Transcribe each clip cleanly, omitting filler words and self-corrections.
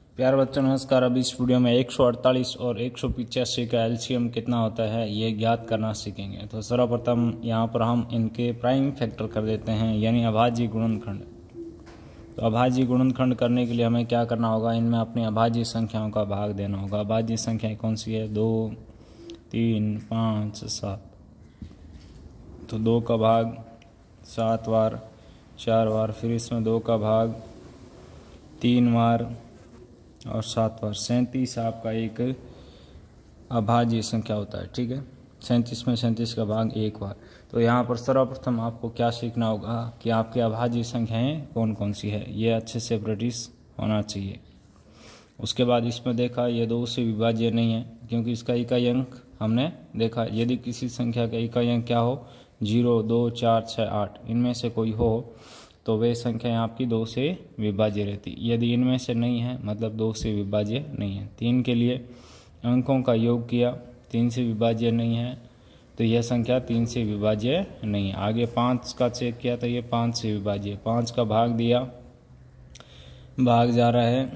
प्यारे बच्चों नमस्कार। अब इस वीडियो में 148 और 185 का एलसीएम कितना होता है ये ज्ञात करना सीखेंगे। तो सर्वप्रथम यहाँ पर हम इनके प्राइम फैक्टर कर देते हैं, यानी अभाज्य गुणनखंड। तो अभाज्य गुणनखंड करने के लिए हमें क्या करना होगा, इनमें अपनी अभाज्य संख्याओं का भाग देना होगा। अभाज्य संख्याएं कौन सी है, 2, 3, 5, 7। तो 2 का भाग 7 बार, 4 बार, फिर इसमें 2 का भाग 3 बार और 7 बार। 37 आपका एक अभाज्य संख्या होता है, ठीक है। 37 में 37 का भाग 1 बार। तो यहाँ पर सर्वप्रथम आपको क्या सीखना होगा कि आपकी अभाज्य संख्याएं कौन कौन सी है, ये अच्छे से प्रैक्टिस होना चाहिए। उसके बाद इसमें देखा ये 2 से विभाज्य नहीं है, क्योंकि इसका इकाई अंक हमने देखा। यदि किसी संख्या का इकाई अंक क्या हो, 0, 2, 4, 6, 8, इनमें से कोई हो तो वे संख्या आपकी 2 से विभाज्य रहती। यदि इनमें से नहीं है मतलब 2 से विभाज्य नहीं है। 3 के लिए अंकों का योग किया, 3 से विभाज्य नहीं है तो यह संख्या 3 से विभाज्य नहीं है। आगे 5 का चेक किया तो ये 5 से विभाज्य। 5 का भाग दिया, भाग जा रहा है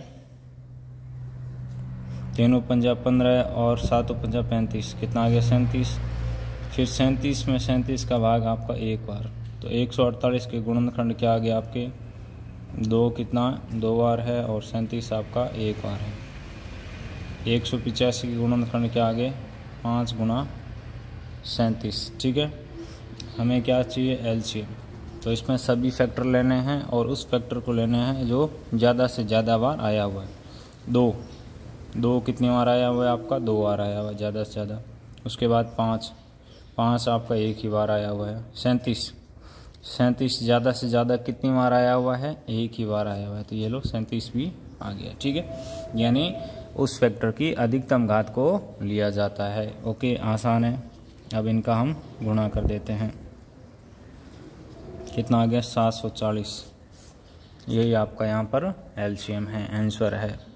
3 पंजा 15 और 7 पंजा 35, कितना आ गया 37। फिर 37 में 37 का भाग आपका 1 बार। तो 148 के गुणनखंड क्या आ गया आपके 2, कितना 2 बार है, और 37 आपका 1 बार है। 185 के गुणनखंड क्या आ गए 5 गुना 37, ठीक है। हमें क्या चाहिए एलसीएम। तो इसमें सभी फैक्टर लेने हैं और उस फैक्टर को लेने हैं जो ज़्यादा से ज़्यादा बार आया हुआ है। 2 कितनी बार आया हुआ है आपका 2 बार आया हुआ है ज़्यादा से ज़्यादा। उसके बाद 5 आपका 1 ही बार आया हुआ है। 37 ज़्यादा से ज़्यादा कितनी बार आया हुआ है, 1 ही बार आया हुआ है। तो ये लो 37 भी आ गया, ठीक है। यानी उस फैक्टर की अधिकतम घात को लिया जाता है। ओके, आसान है। अब इनका हम गुणा कर देते हैं, कितना आ गया 740। यही आपका यहाँ पर एलसीएम है, आंसर है।